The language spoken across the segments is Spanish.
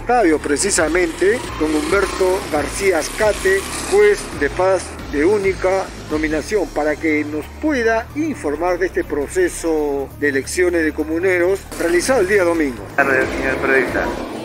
secretario precisamente, don Humberto García Azcate, juez de paz de única nominación, para que nos pueda informar de este proceso de elecciones de comuneros realizado el día domingo. Buenas tardes, señor periodista.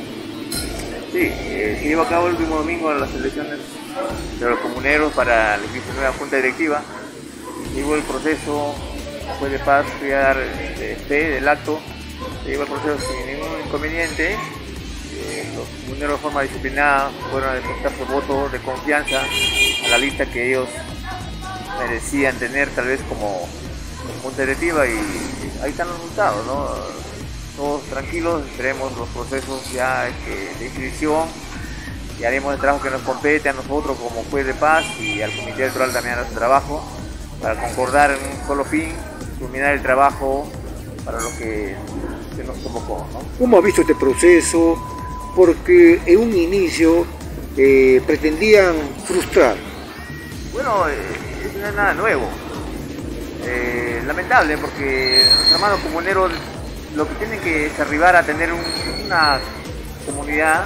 Sí, se llevó a cabo el último domingo las elecciones de los comuneros para elegir su nueva junta directiva. Llegó el proceso, fue de paz, fui a dar fe del acto, se llevó el proceso sin ningún inconveniente. Los comuneros de forma disciplinada fueron a depositar su voto de confianza a la lista que ellos merecían tener tal vez como junta directiva, y ahí están los resultados, ¿no? Todos tranquilos, esperemos los procesos ya de inscripción y haremos el trabajo que nos compete a nosotros como juez de paz, y al comité electoral también hará su trabajo para concordar en un solo fin, culminar el trabajo para lo que se nos convocó, ¿no? ¿Cómo ha visto este proceso? Porque en un inicio pretendían frustrar. Bueno, eso no es nada nuevo. Lamentable, porque los hermanos comuneros lo que tienen que es arribar a tener una comunidad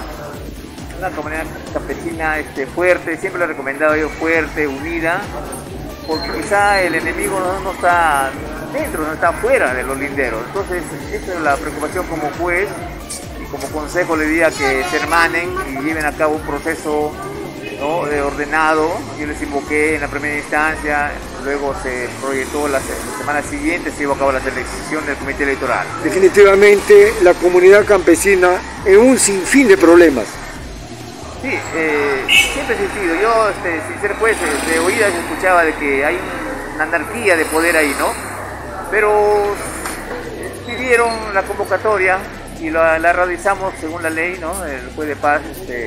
campesina fuerte. Siempre lo he recomendado yo, fuerte, unida, porque quizá el enemigo no está dentro, no está fuera de los linderos. Entonces esa es la preocupación como juez, y como consejo le diría que se hermanen y lleven a cabo un proceso, ¿no?, ordenado. Yo les invoqué en la primera instancia, luego se proyectó la semana siguiente, se llevó a cabo la selección del comité electoral. Definitivamente la comunidad campesina en un sinfín de problemas. Sí, siempre he existido. Yo, sin ser juez, de oídas escuchaba de que hay una anarquía de poder ahí, ¿no? Pero pidieron la convocatoria y la realizamos según la ley, ¿no? El juez de paz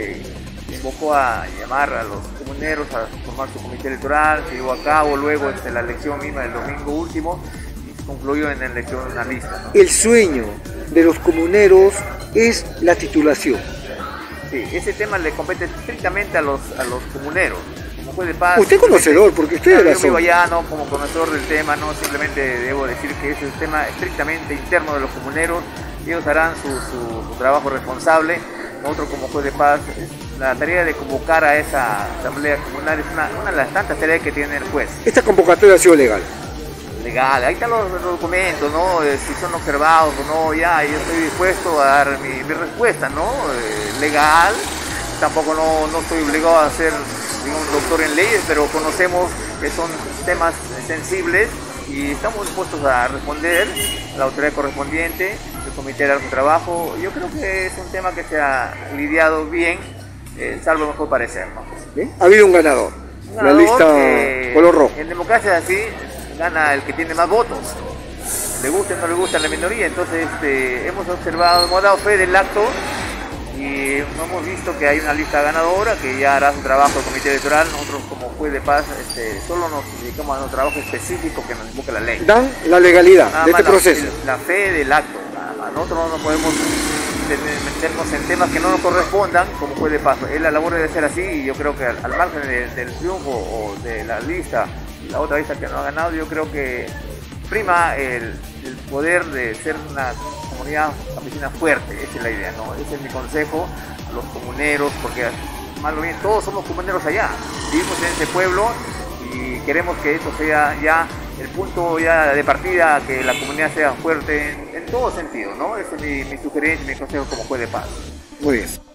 invocó a llamar a los comuneros a formar su comité electoral, se llevó a cabo luego la elección misma del domingo último, y se concluyó en la elección de una lista, ¿no? El sueño de los comuneros es la titulación. Sí, ese tema le compete estrictamente a los comuneros. Como juez de paz, usted es conocedor, porque usted era yo vivo allá, ¿no?, como conocedor del tema, no simplemente debo decir que ese es un tema estrictamente interno de los comuneros. Ellos harán su trabajo responsable. Nosotros como juez de paz, la tarea de convocar a esa asamblea comunal es una de las tantas tareas que tiene el juez. ¿Esta convocatoria ha sido legal? Legal, ahí están los documentos, ¿no? Si son observados o no, ya yo estoy dispuesto a dar mi respuesta, ¿no? Legal, tampoco no estoy obligado a ser un doctor en leyes, pero conocemos que son temas sensibles y estamos dispuestos a responder a la autoridad correspondiente. El comité hará su trabajo. Yo creo que es un tema que se ha lidiado bien, salvo mejor parecer, ¿no? ¿Bien? Ha habido un ganador, la lista color rojo. En democracia así gana el que tiene más votos, le gusta o no le gusta a la minoría. Entonces hemos observado, hemos dado fe del acto y hemos visto que hay una lista ganadora que ya hará su trabajo el comité electoral. Nosotros como juez de paz solo nos dedicamos a un trabajo específico que nos invoca la ley. Dan la legalidad de este proceso. La fe del acto, nada más. Nosotros no podemos meternos en temas que no nos correspondan como juez de paz. La labor debe ser así, y yo creo que al margen del triunfo o de la lista, la otra lista que no ha ganado, yo creo que prima el poder de ser una comunidad campesina fuerte. Esa es la idea, ¿no? Ese es mi consejo a los comuneros, porque más o bien todos somos comuneros allá, vivimos en ese pueblo y queremos que esto sea ya el punto ya de partida, que la comunidad sea fuerte en todo sentido, ¿no? Esa es mi sugerencia, mi consejo como juez de paz. Muy bien.